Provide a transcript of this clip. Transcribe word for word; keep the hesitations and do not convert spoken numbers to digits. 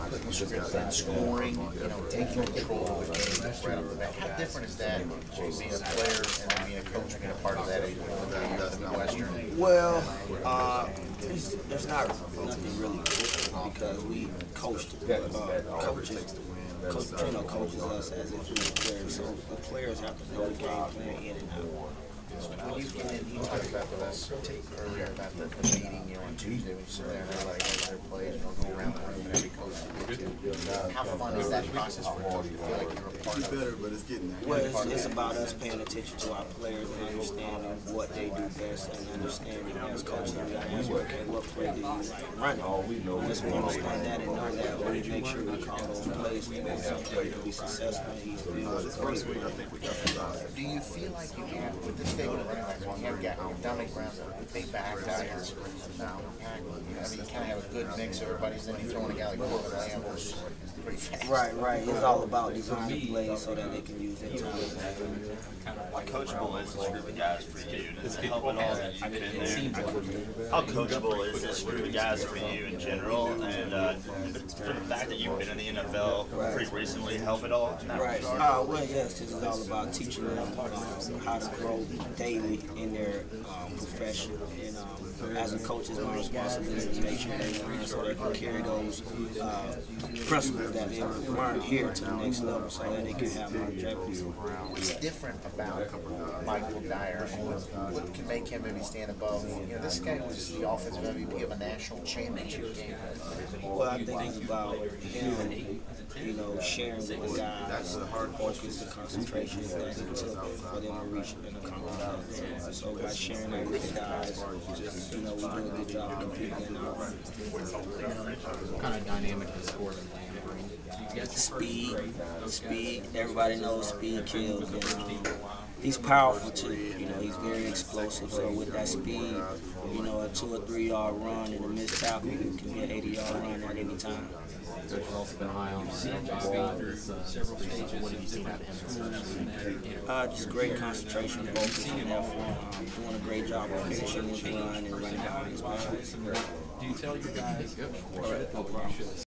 putting scripts in, scoring, you know, taking control of the game right off the bat. How different is that from being a player and then being a coach and being a part of that in the Western? Well, uh, it's, it's not nothing really different because we coached, uh, coaches, coach, you know, coaches us as if we were players. So the players have to know the game plan in and out. When you, and you talked about the last tape earlier about the, the meeting, you know, on Tuesday when you sit there and everybody has their plays and they'll go around the room and every coach will get to. How fun is that process for you? Do you feel like you're a part of it? But it's getting there. Well, it's, it's about us paying attention to our players and understanding what they do best and understanding as coaches what, what play do you run. Once we understand that and know that, we make sure we call those plays for something to be successful in each field. Do you feel like you have, with this day with the running backs, when you have got Dominic Brown's a big back out here, now, I mean, you kind of have a good mix of everybody's, then you throw in a guy like Kolby Lamb who's pretty fast. Right, right. It's all about designing plays so that they can use their talent. How coachable is this group of guys for you? Does it help at all that you've been there? How coachable is this group of guys for you in general? And uh, for the fact that you've been in the N F L pretty recently, help at all? Right. Uh, well, yes, this is all about teaching them um, how to grow daily in their um, profession. And um, as a coach, it's my responsibility to make sure they learn so they can carry those uh, principles that they learned here to the next level so that they can have longevity. What's different about Michael Dyer and what can make him maybe stand above? You know, this guy was the offensive M V P of a national championship game. Well, I think it's about him, you know, sharing with the guys the hard focus and concentration that it took for them to reach and accomplish that. So by sharing that with the guys, you know, we do a good job of competing in our run. What kind of dynamic does score in Lamb bring? Speed, speed. Everybody knows speed kills. And, um, he's powerful too. You know, he's very explosive. So with that speed, you know, a two or three yard run and a missed tackle, you can get eighty yard run at any time. Coach has also been high on ball through uh, several stages. What have you seen out of him? Uh, just great concentration, focus, and effort. Um, doing a great job of finishing his run and running behind his ball. Do you tell your guys?